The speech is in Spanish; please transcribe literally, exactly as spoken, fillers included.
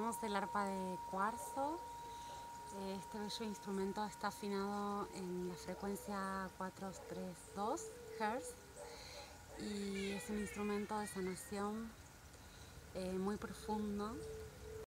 Usamos el arpa de cuarzo. Este bello instrumento está afinado en la frecuencia cuatrocientos treinta y dos Hz y es un instrumento de sanación eh, muy profundo